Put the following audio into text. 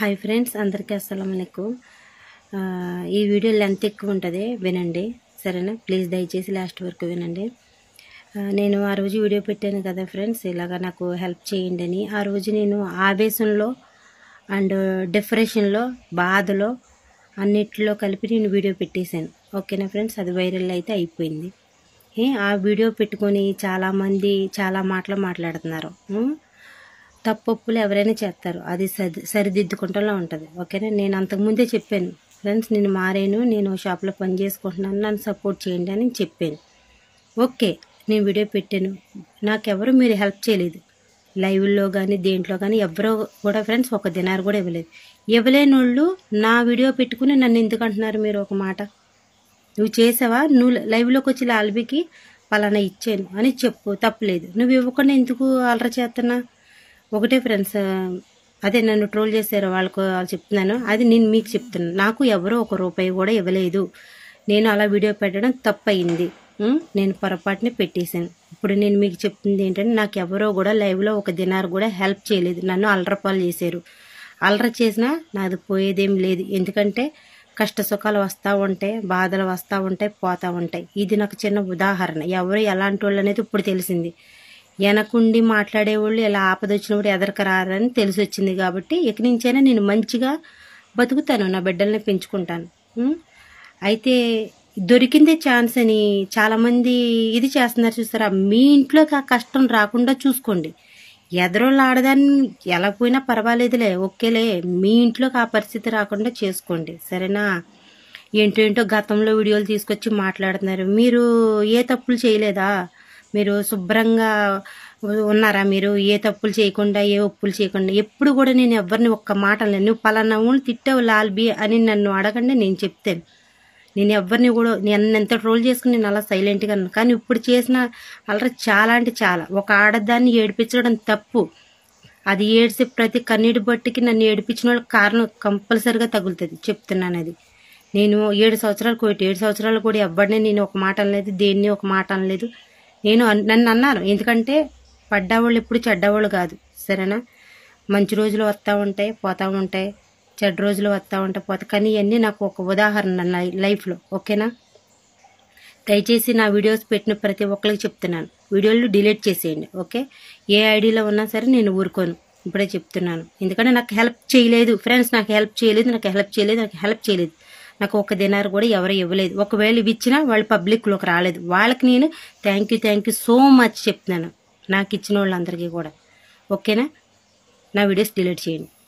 Hi friends, అందరికీ అస్సలాముఅలైకుం. ఈ video length ఎక్కువ ఉంటుంది, వినండి సరేనా. ప్లీజ్ దయచేసి లాస్ట్ వరకు వినండి. నేను ఆ రోజు వీడియో పెట్టాను కదా ఫ్రెండ్స్, ఇలాగా నాకు హెల్ప్ చేయండి అని. ఆ రోజు నేను ఆవేశంలో అండ్ డిప్రెషన్లో, బాధలో అన్నిటిలో కలిపి నేను వీడియో పెట్టేశాను. ఓకేనా ఫ్రెండ్స్, అది వైరల్ అయితే అయిపోయింది. ఆ వీడియో పెట్టుకొని చాలామంది చాలా మాటలు మాట్లాడుతున్నారు. తప్పొప్పులు ఎవరైనా చేస్తారు, అది సరిదిద్దుకుంటూనే ఉంటుంది. ఓకేనా. నేను అంతకుముందే చెప్పాను ఫ్రెండ్స్, నేను మారాను, నేను షాప్లో పని చేసుకుంటున్నాను, నన్ను సపోర్ట్ చేయండి అని చెప్పాను. ఓకే, నేను వీడియో పెట్టాను, నాకెవరు మీరు హెల్ప్ చేయలేదు. లైవ్లో కానీ దేంట్లో కానీ ఎవరో కూడా ఫ్రెండ్స్ ఒక దినారు కూడా ఇవ్వలేదు. ఇవ్వలేని వాళ్ళు నా వీడియో పెట్టుకుని నన్ను ఎందుకు అంటున్నారు మీరు? ఒక మాట, నువ్వు చేసావా, నువ్వు లైవ్లోకి వచ్చి లాల్బీకి పలానా ఇచ్చాను అని చెప్పు, తప్పలేదు. నువ్వు ఇవ్వకుండా ఎందుకు అలర చేస్తున్నా? ఒకటే ఫ్రెండ్స్, అదే నన్ను ట్రోల్ చేశారు వాళ్ళకు చెప్తున్నాను, అది నేను మీకు చెప్తున్నాను. నాకు ఎవరో ₹1 కూడా ఇవ్వలేదు. నేను అలా వీడియో పెట్టడం తప్పయింది. నేను పొరపాటునే పెట్టేశాను. ఇప్పుడు నేను మీకు చెప్తుంది ఏంటంటే, నాకు ఎవరో కూడా లైవ్లో ఒక దినారు కూడా హెల్ప్ చేయలేదు. నన్ను అలరపాలు చేశారు. అలర చేసినా నాది పోయేదేం లేదు. ఎందుకంటే కష్ట సుఖాలు వస్తూ ఉంటాయి, బాధలు వస్తూ ఉంటాయి, పోతూ ఉంటాయి. ఇది నాకు చిన్న ఉదాహరణ. ఎవరు ఎలాంటి వాళ్ళు అనేది ఇప్పుడు తెలిసింది. వెనకుండి మాట్లాడేవాళ్ళు ఇలా ఆపదొచ్చినప్పుడు ఎదరికి రారని తెలిసి వచ్చింది. కాబట్టి ఇక నుంచైనా నేను మంచిగా బతుకుతాను, నా బిడ్డల్ని పెంచుకుంటాను. అయితే దొరికిందే ఛాన్స్ అని చాలామంది ఇది చేస్తున్నారు చూస్తారా. మీ ఇంట్లోకి ఆ కష్టం రాకుండా చూసుకోండి. ఎదరోళ్ళు ఆడదాన్ని ఎలా పోయినా పర్వాలేదులే, ఓకేలే, మీ ఇంట్లోకి ఆ పరిస్థితి రాకుండా చేసుకోండి సరేనా. ఏంటో గతంలో వీడియోలు తీసుకొచ్చి మాట్లాడుతున్నారు. మీరు ఏ తప్పులు చేయలేదా? మీరు శుభ్రంగా ఉన్నారా? మీరు ఏ తప్పులు చేయకుండా, ఏ ఒప్పులు చేయకుండా. ఎప్పుడు కూడా నేను ఎవరిని ఒక్క మాట అనలేదు. నువ్వు పలానా ఊళ్ళు తిట్టావు లాల్బీ అని నన్ను అడగండి, నేను చెప్తాను. నేను ఎవరిని కూడా నేను ఎంత ట్రోల్ చేసుకుని నేను అలా సైలెంట్గా అన్నాను. కానీ ఇప్పుడు చేసిన అలా చాలా అంటే చాలా. ఒక ఆడదాన్ని ఏడిపించడం తప్పు. అది ఏడ్చి ప్రతి కన్నీటి బట్టికి నన్ను ఏడిపించిన వాళ్ళకి కారణం కంపల్సరిగా తగులుతుంది, చెప్తున్నాను. అది నేను 7 సంవత్సరాలు కూడా ఎవరిని నేను ఒక మాట అనలేదు, దేన్ని ఒక మాట అనలేదు. నేను నన్ను అన్నాను, ఎందుకంటే పడ్డవాళ్ళు ఎప్పుడు చెడ్డవాళ్ళు కాదు సరేనా. మంచి రోజులు వస్తూ ఉంటాయి, పోతూ ఉంటాయి, చెడ్డ రోజులు వస్తూ ఉంటాయి, పోతాయి. కానీ ఇవన్నీ నాకు ఒక ఉదాహరణ నా లైఫ్లో. ఓకేనా. దయచేసి నా వీడియోస్ పెట్టిన ప్రతి ఒక్కరికి చెప్తున్నాను, వీడియోలు డిలీట్ చేసేయండి. ఓకే, ఏ ఐడిలో ఉన్నా సరే నేను ఊరుకోను, ఇప్పుడే చెప్తున్నాను. ఎందుకంటే నాకు హెల్ప్ చేయలేదు ఫ్రెండ్స్, నాకు హెల్ప్ చేయలేదు. నాకు ఒక దినారు కూడా ఎవరు ఇవ్వలేదు. ఒకవేళ ఇచ్చినా వాళ్ళు పబ్లిక్లోకి రాలేదు. వాళ్ళకి నేను థ్యాంక్ యూ సో మచ్ చెప్తున్నాను, నాకు ఇచ్చిన వాళ్ళందరికీ కూడా. ఓకేనా. నా వీడియోస్ డిలీట్ చేయండి.